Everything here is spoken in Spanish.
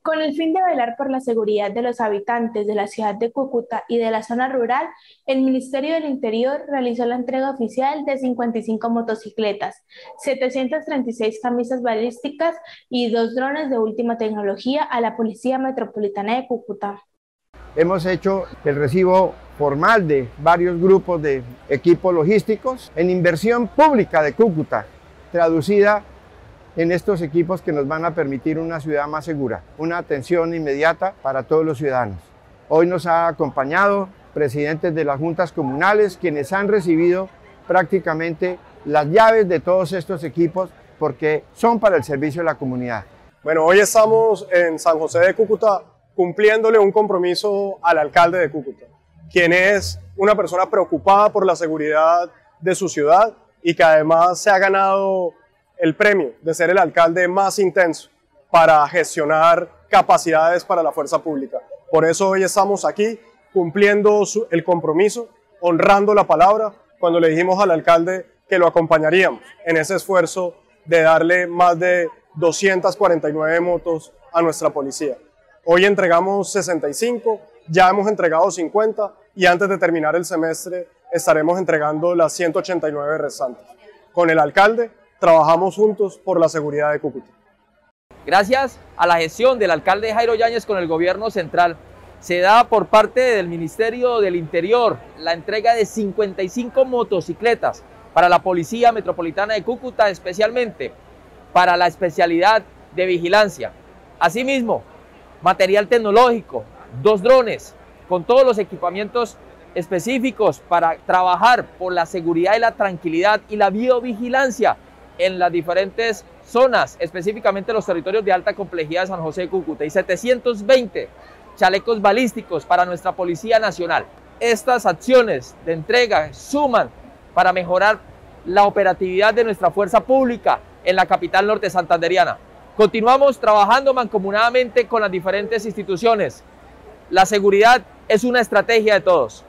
Con el fin de velar por la seguridad de los habitantes de la ciudad de Cúcuta y de la zona rural, el Ministerio del Interior realizó la entrega oficial de 55 motocicletas, 736 camisas balísticas y 2 drones de última tecnología a la Policía Metropolitana de Cúcuta. Hemos hecho el recibo formal de varios grupos de equipos logísticos en inversión pública de Cúcuta, traducida en estos equipos que nos van a permitir una ciudad más segura, una atención inmediata para todos los ciudadanos. Hoy nos ha acompañado presidentes de las juntas comunales, quienes han recibido prácticamente las llaves de todos estos equipos porque son para el servicio de la comunidad. Bueno, hoy estamos en San José de Cúcuta cumpliéndole un compromiso al alcalde de Cúcuta, quien es una persona preocupada por la seguridad de su ciudad y que además se ha ganado el premio de ser el alcalde más intenso para gestionar capacidades para la fuerza pública. Por eso hoy estamos aquí cumpliendo el compromiso, honrando la palabra, cuando le dijimos al alcalde que lo acompañaríamos en ese esfuerzo de darle más de 249 motos a nuestra policía. Hoy entregamos 65, ya hemos entregado 50 y antes de terminar el semestre estaremos entregando las 189 restantes. Con el alcalde trabajamos juntos por la seguridad de Cúcuta. Gracias a la gestión del alcalde Jairo Yáñez con el gobierno central, se da por parte del Ministerio del Interior la entrega de 55 motocicletas para la Policía Metropolitana de Cúcuta, especialmente para la especialidad de vigilancia. Asimismo, material tecnológico, 2 drones, con todos los equipamientos específicos para trabajar por la seguridad y la tranquilidad y la biovigilancia en las diferentes zonas, específicamente los territorios de alta complejidad de San José de Cúcuta, y 720 chalecos balísticos para nuestra Policía Nacional. Estas acciones de entrega suman para mejorar la operatividad de nuestra fuerza pública en la capital norte santanderiana. Continuamos trabajando mancomunadamente con las diferentes instituciones. La seguridad es una estrategia de todos.